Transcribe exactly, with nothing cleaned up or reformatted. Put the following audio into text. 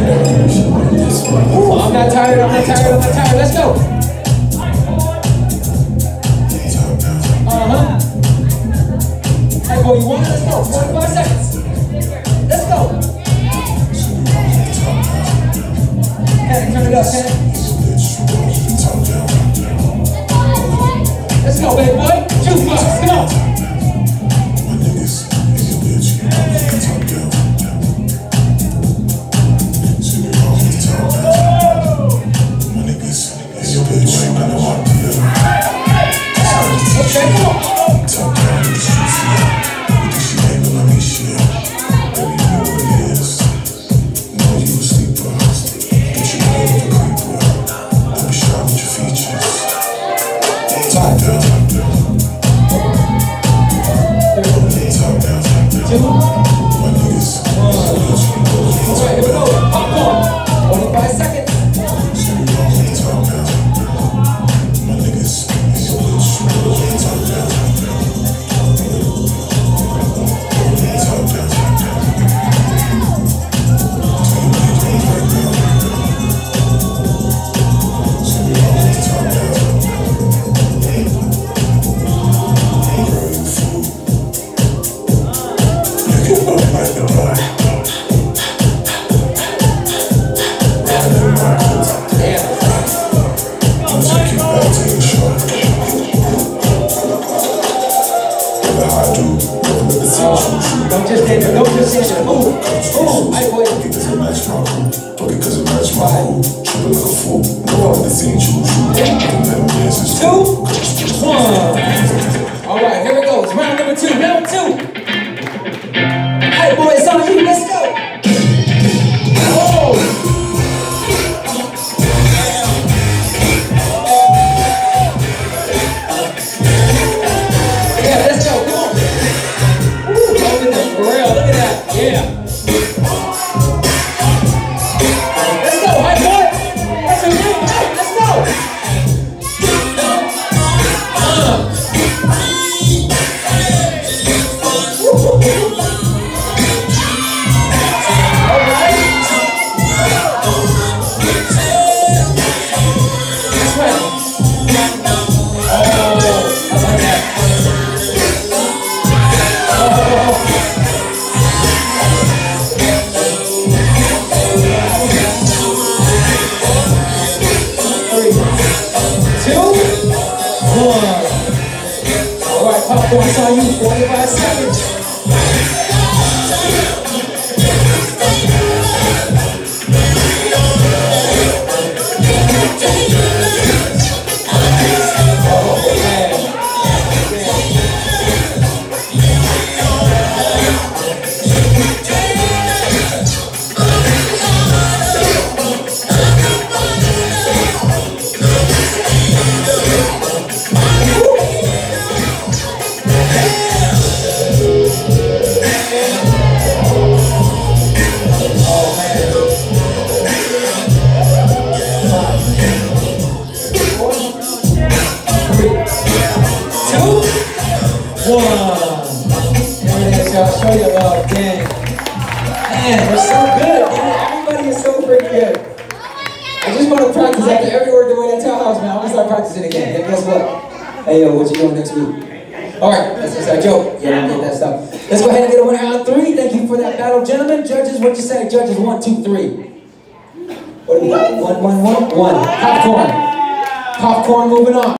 Ooh, I'm not tired, I'm not tired, I'm not tired. Let's go. Uh-huh. Hey, boy, you want it? Let's go. forty-five seconds. Let's go. Panic, turn it up, Panic. Let's go, baby boy. Jukebox, come on. Don't just stand there, don't just stand there. Move, move. I wait. Because it match my mood. Because it match my mood. Tripping like a fool. No one has seen you. Two, one. All right, here it goes. Round number two. Round two. Hey, boy, it's on you. Let's go. Oh. Yeah, let's go. Come on. For real, look at that. Yeah. Let's go, high boy. That's a good night. Let's go. Uh. All right. That's right. Oh, I like that. Alright, popcorn, it's on you, forty-five seconds. One. Everything I'll show you about gang. Man, we're so good, man. Everybody is so freaking good. I just want to practice after every word the way they tell house, man. I'm gonna start practicing again. And guess what? Hey yo, what you doing next week? Alright, that's just that joke. Yeah, don't get that stuff. Let's go ahead and get a winner on three. Thank you for that battle, gentlemen. Judges, what you say? Judges, one, two, three. What do we got? One, one, one, one. Popcorn. Popcorn moving on.